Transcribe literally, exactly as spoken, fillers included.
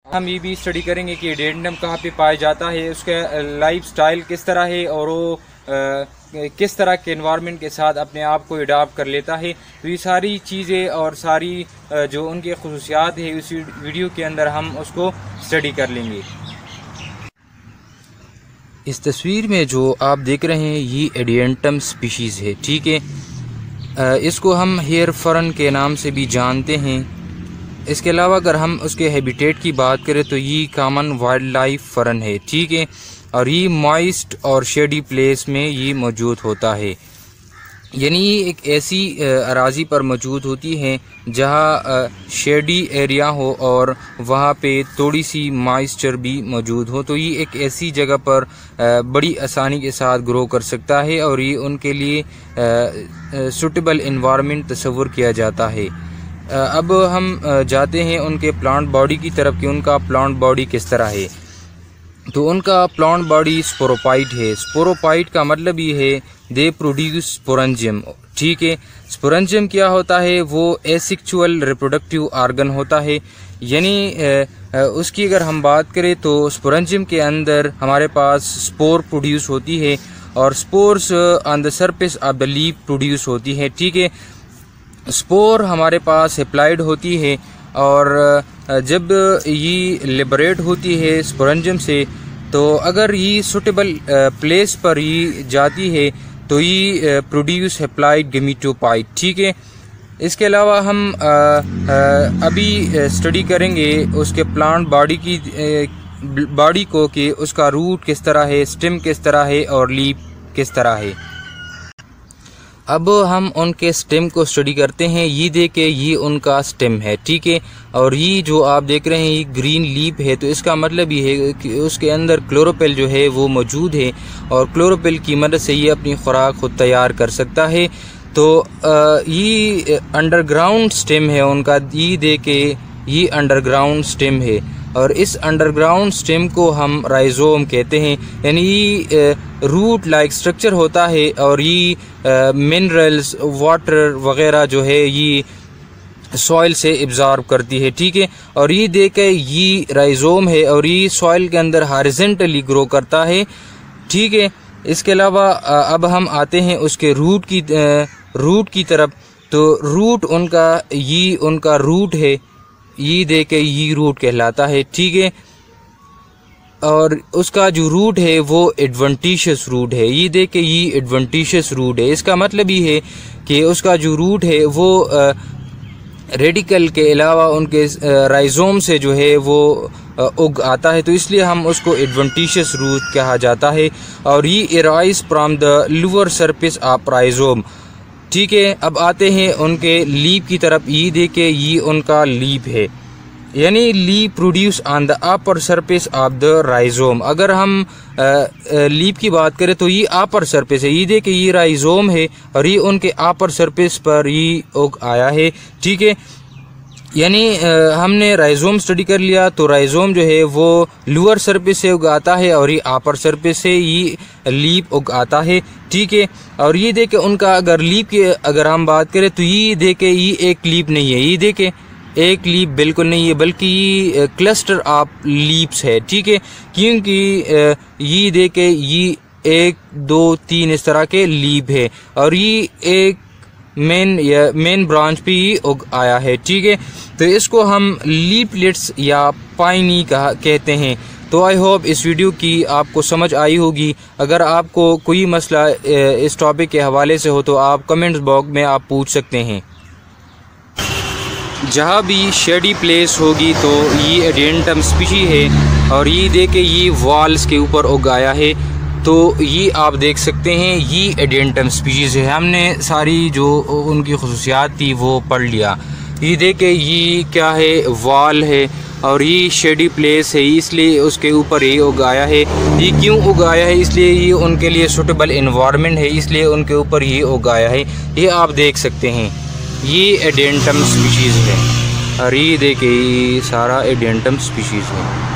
हम ये भी स्टडी करेंगे कि एडेंटम कहाँ पे पाया जाता है, उसका लाइफ स्टाइल किस तरह है और वो आ, किस तरह के एनवायरनमेंट के साथ अपने आप को अडॉप्ट कर लेता है। तो ये सारी चीज़ें और सारी जो उनके खुसूसियात है उस वीडियो के अंदर हम उसको स्टडी कर लेंगे। इस तस्वीर में जो आप देख रहे हैं ये एडिएंटम स्पीशीज़ है, ठीक है। इसको हम हेयर फर्न के नाम से भी जानते हैं। इसके अलावा अगर हम उसके हैबिटेट की बात करें तो ये कॉमन वाइल्ड लाइफ फर्न है, ठीक है। और ये मॉइस्ट और शेडी प्लेस में ये मौजूद होता है, यानी ये एक ऐसी अराजी पर मौजूद होती है जहाँ शेडी एरिया हो और वहाँ पे थोड़ी सी मॉइस्चर भी मौजूद हो। तो ये एक ऐसी जगह पर बड़ी आसानी के साथ ग्रो कर सकता है और ये उनके लिए सूटेबल इन्वायरमेंट तस्वुर किया जाता है। अब हम जाते हैं उनके प्लांट बॉडी की तरफ कि उनका प्लांट बॉडी किस तरह है। तो उनका प्लांट बॉडी स्पोरोपाइट है। स्पोरोपाइट का मतलब ये है दे प्रोड्यूस स्पोरेंजियम, ठीक है। स्पोरेंजियम क्या होता है, वो एसेक्सुअल रिप्रोडक्टिव ऑर्गन होता है, यानी उसकी अगर हम बात करें तो स्पोरेंजियम के अंदर हमारे पास स्पोर प्रोड्यूस होती है और spores on the surface of the leaf produce होती है, ठीक है। स्पोर हमारे पास हैप्लॉइड होती है और जब ये लिबरेट होती है स्पोरेंजियम से तो अगर ये सूटेबल प्लेस पर ये जाती है तो ये प्रोड्यूस हैप्लॉइड गेमेटोफाइट, ठीक है। इसके अलावा हम आ, आ, अभी स्टडी करेंगे उसके प्लांट बॉडी की बॉडी को कि उसका रूट किस तरह है, स्टेम किस तरह है और लीफ किस तरह है। अब हम उनके स्टेम को स्टडी करते हैं। ये देखे ये उनका स्टेम है, ठीक है। और ये जो आप देख रहे हैं ये ग्रीन लीफ है, तो इसका मतलब ये है कि उसके अंदर क्लोरोफिल जो है वो मौजूद है और क्लोरोफिल की मदद से ये अपनी खुराक खुद तैयार कर सकता है। तो ये अंडरग्राउंड स्टेम है उनका, ये देखे ये अंडरग्राउंड स्टेम है और इस अंडरग्राउंड स्टेम को हम राइजोम कहते हैं, यानी ये रूट लाइक स्ट्रक्चर होता है और ये मिनरल्स वाटर वगैरह जो है ये सॉइल से एब्जॉर्ब करती है, ठीक है। और ये देखे ये राइजोम है और ये सॉइल के अंदर हॉरिजॉन्टली ग्रो करता है, ठीक है। इसके अलावा अब हम आते हैं उसके रूट की रूट की तरफ। तो रूट उनका ये उनका रूट है, ये देखे ये रूट कहलाता है, ठीक है। और उसका जो रूट है वो एडवेंटिशियस रूट है, ये देखे ये एडवेंटिशियस रूट है। इसका मतलब ये है कि उसका जो रूट है वो रेडिकल के अलावा उनके राइजोम से जो है वो उग आता है, तो इसलिए हम उसको एडवेंटिशियस रूट कहा जाता है। और ये arise from the lower surface of rhizome, ठीक है। अब आते हैं उनके लीफ की तरफ। ये देखे ये उनका लीफ है, यानी leaf produce on the upper surface of the rhizome. अगर हम लीफ की बात करें तो ये अपर सरफेस है, ये देखे ये राइजोम है और ये उनके अपर सरफेस पर ये उग आया है, ठीक है। यानी हमने राइजोम स्टडी कर लिया तो राइजोम जो है वो लोअर सरफेस से उगाता है और ये अपर सरफेस से ये लीफ उगाता है, ठीक है। और ये देखे उनका अगर लीफ की अगर हम बात करें तो ये देखे ये एक लीफ नहीं है, ये देखे एक लीफ बिल्कुल नहीं है, बल्कि ये क्लस्टर ऑफ लीव्स है, ठीक है। क्योंकि ये देखे ये एक दो तीन इस तरह के लीफ है और ये एक मेन या मेन ब्रांच पे ही उग आया है, ठीक है। तो इसको हम लीफलेट्स या पाइनी कहा कहते हैं। तो आई होप इस वीडियो की आपको समझ आई होगी। अगर आपको कोई मसला इस टॉपिक के हवाले से हो तो आप कमेंट्स बॉक्स में आप पूछ सकते हैं। जहाँ भी शेडी प्लेस होगी तो ये एडिएंटम स्पीशी है और ये देखे ये वॉल्स के ऊपर उगाया है, तो ये आप देख सकते हैं ये एडिएंटम स्पीशीज़ है। हमने सारी जो उनकी खुसूसियात थी वो पढ़ लिया। ये देखे ये क्या है, वॉल है और ये शेडी प्लेस है, इसलिए उसके ऊपर ये उगाया है। ये क्यों उगाया है, इसलिए ये उनके लिए सूटेबल इन्वायरमेंट है, इसलिए उनके ऊपर ये उगाया है। ये आप देख सकते हैं ये एडिएंटम स्पीशीज़ है और ये देखिए ये सारा एडिएंटम स्पीशीज़ है।